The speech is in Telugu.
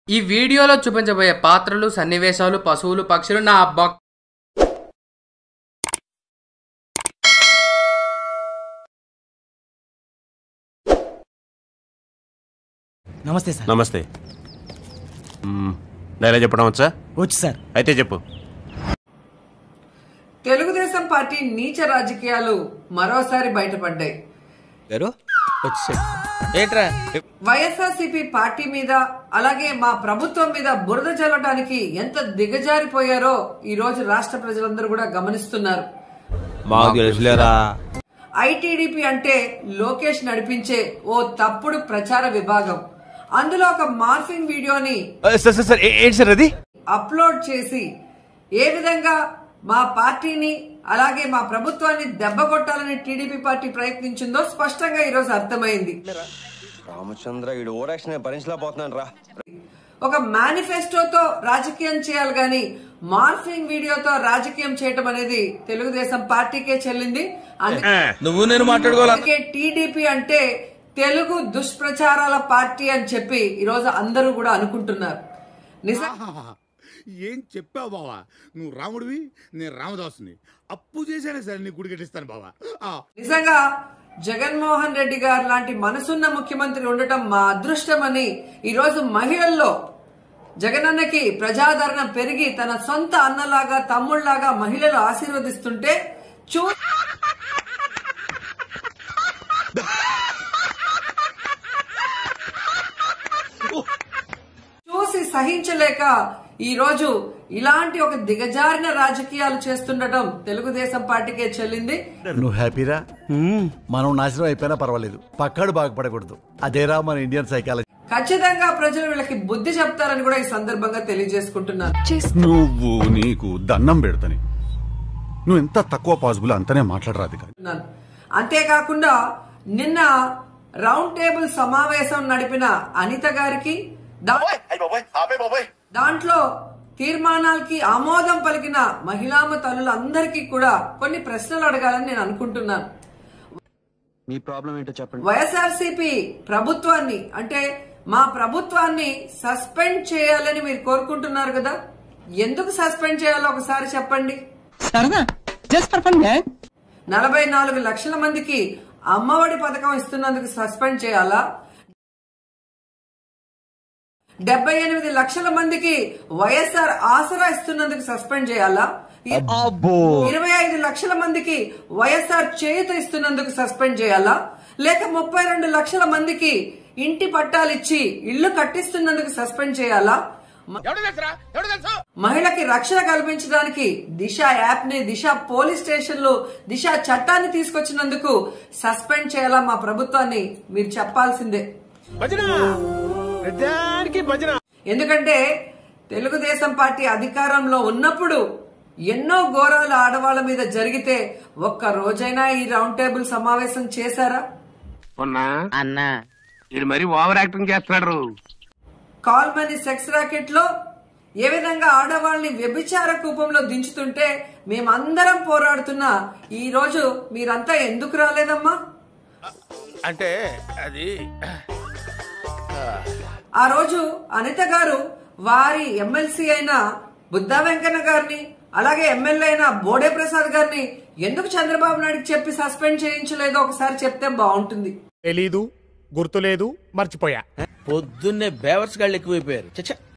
ఈ వీడియోలో చూపించబోయే పాత్రలు, సన్నివేశాలు, పశువులు, పక్షులు నా నమస్తే సార్. నమస్తే. డైలాగ్ చెప్పడం వచ్చా? వచ్చు సార్. అయితే చెప్పు. తెలుగుదేశం పార్టీ నీచ రాజకీయాలు మరోసారి బయటపడ్డాయి. వైఎస్ఆర్సీపీ పార్టీ మీద అలాగే మా ప్రభుత్వం మీద బురద జల్లడానికి ఎంత దిగజారిపోయారో ఈ రోజు రాష్ట్ర ప్రజలందరూ కూడా గమనిస్తున్నారు. ఐటీడీపీ అంటే లోకేష్ నడిపించే ఓ తప్పుడు ప్రచార విభాగం. అందులో ఒక మార్ఫింగ్ వీడియోని అప్లోడ్ చేసి ఏ విధంగా మా పార్టీని అలాగే మా ప్రభుత్వాన్ని దెబ్బకొట్టాలని టీడీపీ పార్టీ ప్రయత్నించిందో స్పష్టంగా ఈ రోజు అర్థమైంది. ఒక మేనిఫెస్టోతో రాజకీయం చేయాలి గాని మార్ఫింగ్ వీడియోతో రాజకీయం చేయటం అనేది తెలుగుదేశం పార్టీకే చెల్లింది. అందుకే టీడీపీ అంటే తెలుగు దుష్ప్రచారాల పార్టీ అని చెప్పి ఈరోజు అందరూ కూడా అనుకుంటున్నారు. ఏం చెప్పావు బావా? నువ్వు రాముడివి, నేను రామదాసుని. అప్పు చేశానే సరే నీ గుడి కట్టిస్తాను బావా. నిజంగా జగన్మోహన్ రెడ్డి గారు లాంటి మనసున్న ముఖ్యమంత్రి ఉండటం మా అదృష్టమని ఈరోజు మహిళల్లో జగనన్నకి ప్రజాదరణ పెరిగి తన సొంత అన్నలాగా తమ్ముళ్లాగా మహిళలు ఆశీర్వదిస్తుంటే చూసి సహించలేక ఈ రోజు ఇలాంటి ఒక దిగజారిన రాజకీయాలు చేస్తుండటం తెలుగుదేశం పార్టీకే చెల్లింది. నువ్వు హ్యాపీరా? మనం నాశనం అయిపోయినా పర్వాలేదు, పక్కాడు బాగుపడకూడదు. అదేరా మన ఇండియన్ సైకాలజీ. ఖచ్చితంగా ప్రజలు వీళ్ళకి బుద్ధి చెప్తారని కూడా ఈ సందర్భంగా తెలియజేసుకుంటున్నాను. నువ్వు నీకు దండం పెడతాని, నువ్వు ఎంత తక్కువ పాసిబుల్ అంతనే మాట్లాడరాదు. అంతేకాకుండా నిన్న రౌండ్ టేబుల్ సమావేశం నడిపిన అనిత గారికి దాంట్లో తీర్మానాలకి ఆమోదం పలికిన మహిళామ తల్లులందరికీ కూడా కొన్ని ప్రశ్నలు అడగాలని నేను అనుకుంటున్నాను. మీ ప్రాబ్లం ఏంటో చెప్పండి. వైఎస్ఆర్సీపీ ప్రభుత్వాన్ని అంటే మా ప్రభుత్వాన్ని సస్పెండ్ చేయాలని మీరు కోరుకుంటున్నారు కదా, ఎందుకు సస్పెండ్ చేయాలో ఒకసారి చెప్పండి. 44 లక్షల మందికి అమ్మఒడి పథకం ఇస్తున్నందుకు సస్పెండ్ చేయాలా? 78 లక్షల మందికి వైఎస్ఆర్ ఆసరా ఇస్తున్నందుకు సస్పెండ్ చేయాలా? 25 లక్షల మందికి వైఎస్ఆర్ చేయూత ఇస్తున్నందుకు సస్పెండ్ చేయాలా? లేక 32 లక్షల మందికి ఇంటి పట్టాలిచ్చి ఇళ్లు కట్టిస్తున్నందుకు సస్పెండ్ చేయాలా? మహిళకి రక్షణ కల్పించడానికి దిశ యాప్ ని, దిశ పోలీస్ స్టేషన్లు, దిశ చట్టాన్ని తీసుకొచ్చినందుకు సస్పెండ్ చేయాలా? మా ప్రభుత్వాన్ని మీరు చెప్పాల్సిందే. ఎందుకంటే తెలుగుదేశం పార్టీ అధికారంలో ఉన్నప్పుడు ఎన్నో ఘోరాలు ఆడవాళ్ల మీద జరిగితే ఒక్క రోజైనా ఈ రౌండ్ టేబుల్ సమావేశం చేశారా? కాల్ మనీ సెక్స్ రాకెట్ లో ఏ విధంగా ఆడవాళ్ళని వ్యభిచార కూపంలో దించుతుంటే మేమందరం పోరాడుతున్నా ఈ రోజు మీరంతా ఎందుకు రాలేదమ్మా? అంటే అది ఆ రోజు అనిత గారు వారి ఎమ్మెల్సీ అయిన బుద్ధా వెంకన్న గారిని అలాగే ఎమ్మెల్యే అయిన బోడే ప్రసాద్ గారిని ఎందుకు చంద్రబాబు నాయుడుకి చెప్పి సస్పెండ్ చేయించలేదో ఒకసారి చెప్తే బాగుంటుంది. తెలీదు, గుర్తులేదు, మర్చిపోయా. పొద్దున్నే బేవర్స్ గాళ్ళు ఎక్కువైపోయారు.